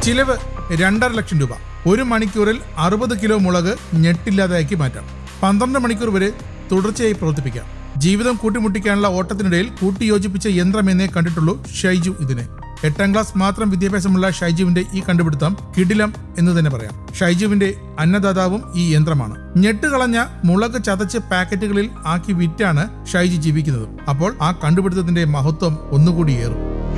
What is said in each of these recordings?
ചിലവ് 2.5 ലക്ഷം രൂപ. 1 മണിക്കൂറിൽ 60 കിലോ മുളക് ഞെട്ടില്ലാതാക്കി മാറ്റാം. 12 മണിക്കൂർ വരെ തുടർച്ചയായി പ്രവർത്തിപ്പിക്കാം. ജീവിതം കൂട്ടിമുട്ടിക്കാനുള്ള ഓട്ടത്തിനിടയിൽ കൂട്ടിയോജിപ്പിച്ച യന്ത്രമെന്നേ കണ്ടിട്ടുള്ളൂ ഷൈജു ഇതിനെ. 8ാം ക്ലാസ് മാത്രം വിദ്യാഭ്യാസമുള്ള ഷൈജുവിന്റെ ഈ കണ്ടുപിടുത്തം കിടിലം എന്ന് തന്നെ പറയാം. ഷൈജുവിന്റെ അന്നദാതാവും ഈ യന്ത്രമാണ്. ഞെട്ടുകളഞ്ഞ മുളക് ചതച്ച് പാക്കറ്റുകളിൽ ആക്കി വിറ്റാണ് ഷൈജു ജീവിക്കുന്നത്. അപ്പോൾ ആ കണ്ടുപിടുത്തത്തിന്റെ മഹത്വം ഒന്നുകൂടി ഏറും.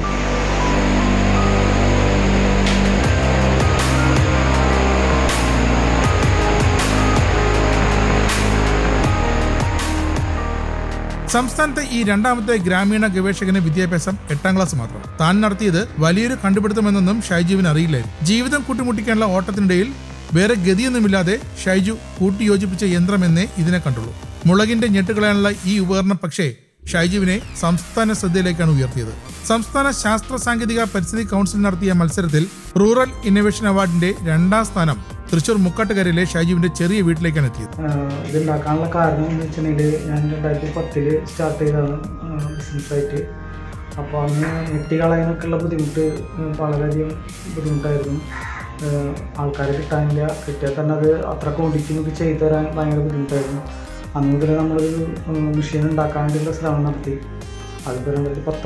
സംസ്ഥാനത്തെ ഈ രണ്ടാമത്തെ ഗ്രാമീണ ഗവേഷകന് വിദ്യാഭ്യാസം 8ാം ക്ലാസ് മാത്രം. താൻ നടത്തിയത് വലിയൊരു കണ്ടുപിടുത്തമെന്നൊന്നും ഷൈജുവിന് അറിയില്ലായിരുന്നു. ജീവിതം കൂട്ടിമുട്ടിക്കാനുള്ള ഓട്ടത്തിനിടയിൽ വേറെ ഗതിയൊന്നുമില്ലാതെ ഷൈജു കൂട്ടിയോജിപ്പിച്ച യന്ത്രമെന്നേ ഇതിനെ കണ്ടുള്ളൂ. മുളകിന്റെ ഞെട്ടുകളയാനുള്ള ഈ ഉപകരണം പക്ഷേ ഷൈജുവിനെ സംസ്ഥാന ശ്രദ്ധയിലേക്കാണ് ഉയർത്തിയത്. സംസ്ഥാന ശാസ്ത്ര സാങ്കേതിക പരിസ്ഥിതി കൗൺസിൽ നടത്തിയ മത്സരത്തിൽ റൂറൽ ഇന്നോവേഷൻ അവാർഡിന്റെ 2ാം സ്ഥാനം തൃശൂർ മുക്കാട്ടുകരയിലെ ഷൈജുവിന്റെ ചെറിയ വീട്ടിലേക്കാണ് എത്തിയത്. ഇതുണ്ടാക്കാനുള്ള കാരണം എന്ന് വെച്ചിട്ടുണ്ടെങ്കിൽ ഞാൻ 2010 സ്റ്റാർട്ട് ചെയ്തതാണ് ബിസിനസ്സായിട്ട്. അപ്പോൾ അന്ന് ഞെട്ടികളയാനൊക്കെയുള്ള ബുദ്ധിമുട്ട് വളരെയധികം ബുദ്ധിമുട്ടായിരുന്നു. ആൾക്കാരെ കിട്ടാനില്ല, കിട്ടിയാൽ തന്നെ അത് അത്ര ക്വാണ്ടിറ്റി നമുക്ക് ചെയ്തു തരാൻ ഭയങ്കര ബുദ്ധിമുട്ടായിരുന്നു. അന്ന് മുതൽ നമ്മളൊരു മെഷീൻ ഉണ്ടാക്കാൻ വേണ്ടിയുള്ള ശ്രമം നടത്തി. അതിപ്പോൾ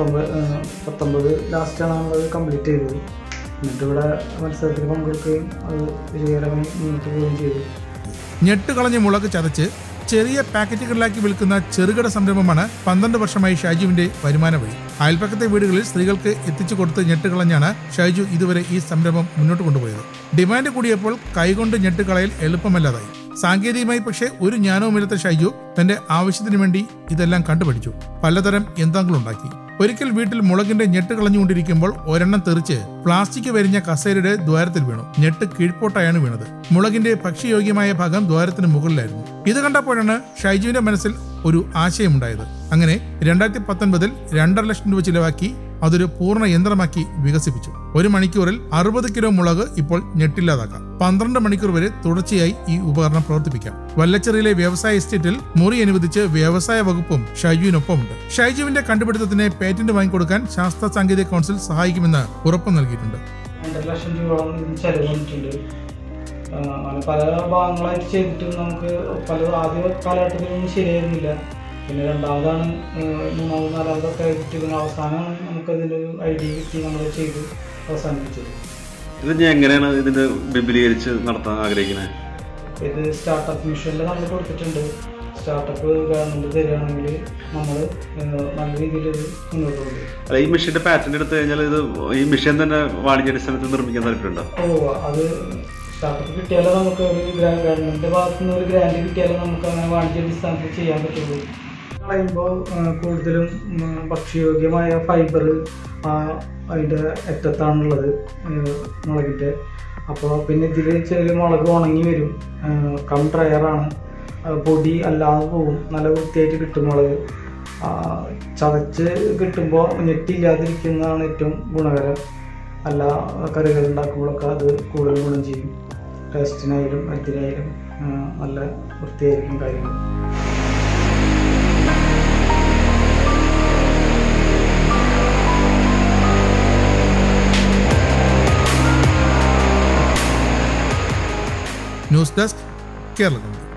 2019 ലാസ്റ്റാണ് നമ്മളത് കംപ്ലീറ്റ് ചെയ്തത്. എന്നിട്ട് ഇവിടെ മത്സരത്തിൽ പങ്കെടുക്കുകയും അത് വിജയകരമായി മുന്നോട്ട് പോവുകയും ചെയ്തു. ഞെട്ടുകളഞ്ഞ മുളക് ചതച്ച് ചെറിയ പാക്കറ്റുകളിലാക്കി വിൽക്കുന്ന ചെറുകിട സംരംഭമാണ് 12 വർഷമായി ഷൈജുവിന്റെ വരുമാന വഴി. അയൽപ്പക്കത്തെ വീടുകളിൽ സ്ത്രീകൾക്ക് എത്തിച്ചു കൊടുത്ത് ഞെട്ടുകളഞ്ഞാണ് ഷൈജു ഇതുവരെ ഈ സംരംഭം മുന്നോട്ട് കൊണ്ടുപോയത്. ഡിമാൻഡ് കൂടിയപ്പോൾ കൈകൊണ്ട് ഞെട്ടുകളയൽ എളുപ്പമല്ലാതായി. സാങ്കേതികമായി പക്ഷേ ഒരു ജ്ഞാനവുമില്ലാത്ത ഷൈജു തന്റെ ആവശ്യത്തിന് വേണ്ടി ഇതെല്ലാം കണ്ടുപിടിച്ചു. പലതരം യന്ത്രങ്ങളുണ്ടാക്കി. ഒരിക്കൽ വീട്ടിൽ മുളകിന്റെ ഞെട്ട് കളഞ്ഞുകൊണ്ടിരിക്കുമ്പോൾ ഒരെണ്ണം തെറിച്ച് പ്ലാസ്റ്റിക് വരിഞ്ഞ കസേരയുടെ ദ്വാരത്തിൽ വീണു. ഞെട്ട് കീഴ്പോട്ടായാണ് വീണത്. മുളകിന്റെ ഭക്ഷ്യയോഗ്യമായ ഭാഗം ദ്വാരത്തിന് മുകളിലായിരുന്നു. ഇത് കണ്ടപ്പോഴാണ് ഷൈജുവിന്റെ മനസ്സിൽ ഒരു ആശയമുണ്ടായത്. അങ്ങനെ 2019 2.5 ലക്ഷം രൂപ ചിലവാക്കി അതൊരു പൂർണ്ണ യന്ത്രമാക്കി വികസിപ്പിച്ചു. 1 മണിക്കൂറിൽ 60 കിലോ മുളക് ഇപ്പോൾ ഞെട്ടില്ലാതാക്കാം. 12 മണിക്കൂർ വരെ തുടർച്ചയായി ഈ ഉപകരണം പ്രവർത്തിപ്പിക്കാം. വല്ലച്ചിറയിലെ വ്യവസായ എസ്റ്റേറ്റിൽ മുറി അനുവദിച്ച് വ്യവസായ വകുപ്പും ഷൈജുവിനൊപ്പമുണ്ട്. ഷൈജുവിന്റെ കണ്ടുപിടുത്തത്തിന് പേറ്റന്റ് വാങ്ങിക്കൊടുക്കാൻ ശാസ്ത്ര സാങ്കേതിക കൗൺസിൽ സഹായിക്കുമെന്ന് ഉറപ്പ് നൽകിയിട്ടുണ്ട്. 2.5 ലക്ഷം രൂപ ചെലവ് വന്നിട്ടുണ്ട്. പല ഭാഗങ്ങളായിട്ട് ചെയ്തിട്ടും നമുക്ക് ആദ്യ കാലഘട്ടത്തിലൊന്നും ശരിയായിരുന്നില്ല. പിന്നെ രണ്ടാമതാണ്, മൂന്നാമത്, നാലാമതൊക്കെ ആയിട്ട് ഇതിന് അവസാനമാണ് നമുക്കതിൻ്റെ ഒരു ഐഡിയ കിട്ടി നമ്മൾ ചെയ്ത് അവസാനിപ്പിച്ചത്. ഇത് എങ്ങനെയാണ് ഇതിന്റെ വിപുലീകരിച്ച് നടത്താൻ ആഗ്രഹിക്കുന്നത്? ഇത് സ്റ്റാർട്ടപ്പ് മിഷനിൽ നമ്മൾ കൊടുത്തിട്ടുണ്ട്. സ്റ്റാർട്ടപ്പ് ഗവൺമെന്റ് തരികയാണെങ്കിൽ നമ്മൾ നല്ല രീതിയിൽ മുന്നോട്ട് പോകും. അല്ല, ഈ മെഷീന്റെ പാറ്റന്റ് എടുത്തു കഴിഞ്ഞാൽ ഇത് ഈ മെഷീൻ തന്നെ വാണിജ്യാടിസ്ഥാനത്തിൽ നിർമ്മിക്കാൻ താല്പര്യമുണ്ടോ? അത് സ്റ്റാർട്ടപ്പ് കിട്ടിയാലേ നമുക്ക് ഒരു ഗവൺമെന്റിന്റെ ഭാഗത്തു നിന്ന് ഒരു ഗ്രാന്റ് കിട്ടിയാലേ നമുക്ക് അങ്ങനെ വാണിജ്യാടിസ്ഥാനത്തിൽ ചെയ്യാൻ പറ്റുള്ളൂ. കളയുമ്പോൾ കൂടുതലും ഭക്ഷ്യയോഗ്യമായ ഫൈബർ അതിൻ്റെ അറ്റത്താണുള്ളത് മുളകിൻ്റെ. അപ്പോൾ പിന്നെ ഇതിൽ ചെറിയ മുളക് ഉണങ്ങി വരും. ഡ്രയറാണ്, പൊടി അല്ലാതെ പോകും. നല്ല വൃത്തിയായിട്ട് കിട്ടും മുളക്. ചതച്ച് കിട്ടുമ്പോൾ ഞെട്ടില്ലാതിരിക്കുന്നതാണ് ഏറ്റവും ഗുണകരം. എല്ലാ കറികൾ ഉണ്ടാക്കുമ്പോഴൊക്കെ അത് കൂടുതൽ ഗുണം ചെയ്യും. ടേസ്റ്റിനായാലും മരത്തിനായാലും നല്ല വൃത്തിയായിരിക്കും കാര്യങ്ങൾ. News desk, Kerala.